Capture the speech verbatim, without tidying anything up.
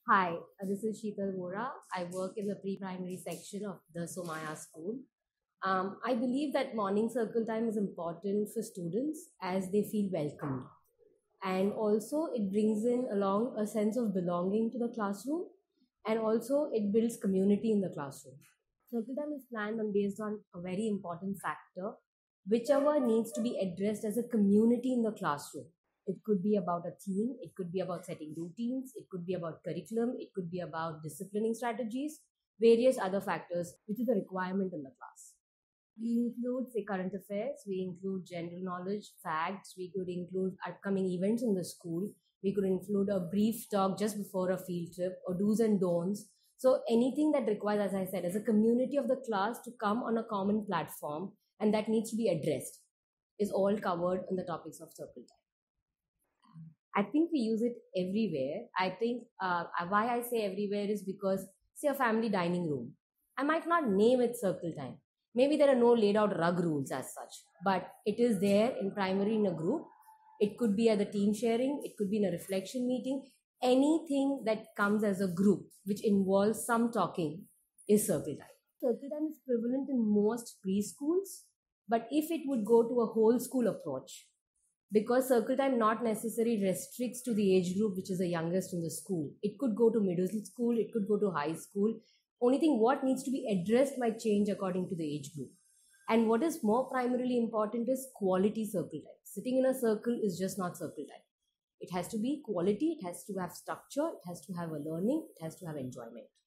Hi, uh, this is Sheetal Vora. I work in the pre-primary section of the Somaiya school. Um, I believe that morning circle time is important for students as they feel welcomed. And also it brings in along a sense of belonging to the classroom, and also it builds community in the classroom. Circle time is planned on based on a very important factor, whichever needs to be addressed as a community in the classroom. It could be about a theme, it could be about setting routines, it could be about curriculum, it could be about disciplining strategies, various other factors, which is a requirement in the class. We include, say, current affairs, we include general knowledge, facts, we could include upcoming events in the school, we could include a brief talk just before a field trip, or do's and don'ts. So, anything that requires, as I said, as a community of the class to come on a common platform and that needs to be addressed is all covered in the topics of circle time. I think we use it everywhere. I think uh, why I say everywhere is because, say, a family dining room. I might not name it circle time. Maybe there are no laid out rug rules as such, but it is there in primary in a group. It could be at the team sharing, it could be in a reflection meeting. Anything that comes as a group which involves some talking is circle time. Circle time is prevalent in most preschools, but if it would go to a whole school approach, because circle time not necessarily restricts to the age group which is the youngest in the school. It could go to middle school, it could go to high school. Only thing what needs to be addressed might change according to the age group. And what is more primarily important is quality circle time. Sitting in a circle is just not circle time. It has to be quality, it has to have structure, it has to have a learning, it has to have enjoyment.